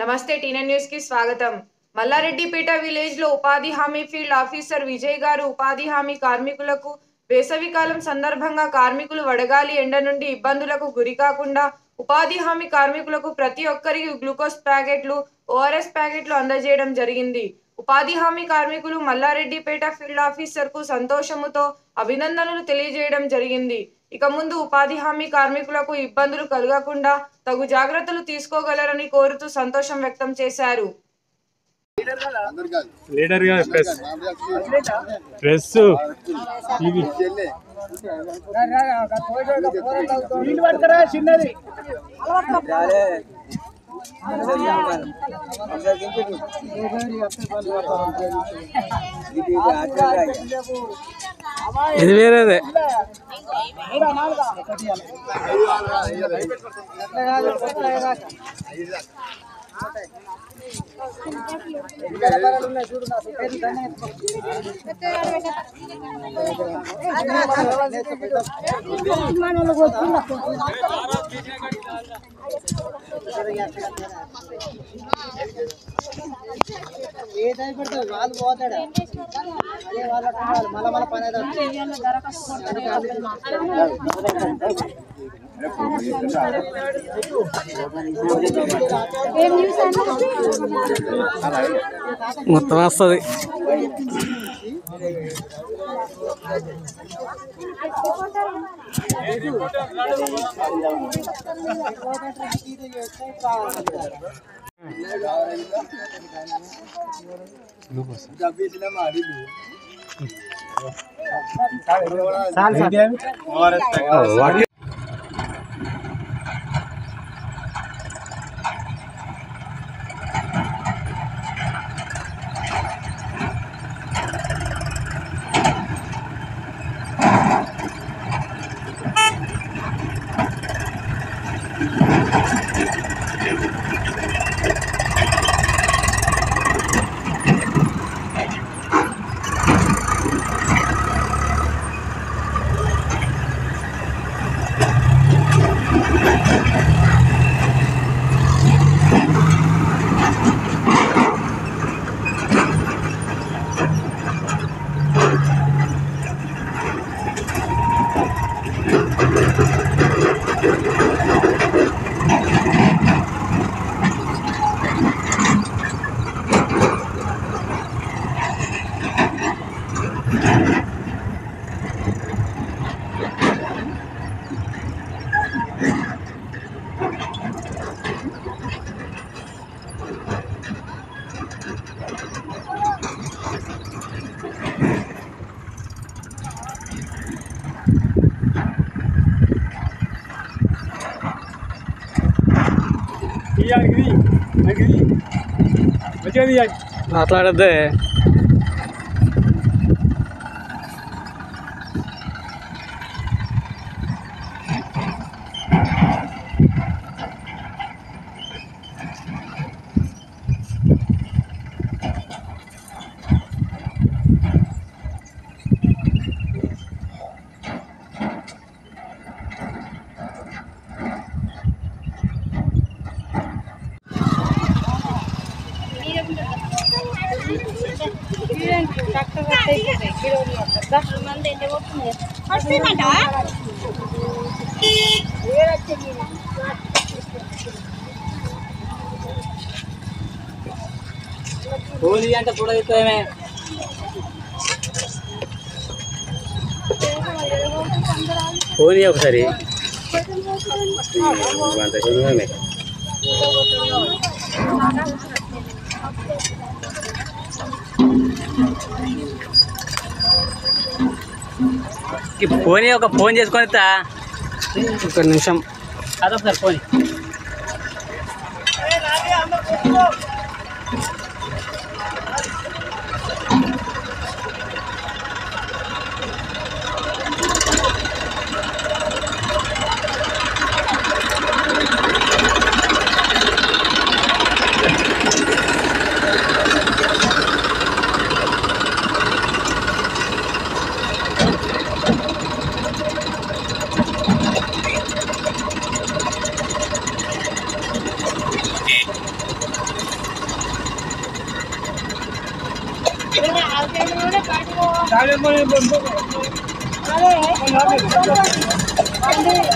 నమస్తే TN news కి స్వాగతం। మల్లారెడ్డిపేట విలేజ్ లో ఉపాధి హామీ ఫీల్డ్ ఆఫీసర్ విజయ్ గారు ఉపాధి హామీ కార్మికులకు వేసవికాలం సందర్భంగా కార్మికులు వడగాలి ఎండ నుండి ఇబ్బందులకు గురికాకుండా ఉపాధి హామీ కార్మికులకు ప్రతి ఒక్కరికి గ్లూకోజ్ ప్యాకెట్లు ఓఆర్ఎస్ ప్యాకెట్లు అందజేయడం జరిగింది। ఉపాధి హామీ కార్మికులు మల్లారెడ్డిపేట ఫీల్డ్ ఆఫీసర్ కు సంతోషముతో అభినందనలు తెలియజేయడం జరిగింది। ఇక ముందు ఉపాధి హామీ కార్మికులకు ఇబ్బందులు కలగకుండా తగు జాగ్రత్తలు తీసుకోగలరని కోరుతూ సంతోషం వ్యక్తం చేశారు। లీడర్ గా ప్రెస్ టీవీ ఇది వేరేదే మొత్తం వస్తుంది మాట్లాడద్దే होली अंत पूरा इतना में होली अब सरी बांधे सुनिए में कि फोन చేసుకొనితా ఒక నిమిషం అదో సార్ ఫోన్ అదే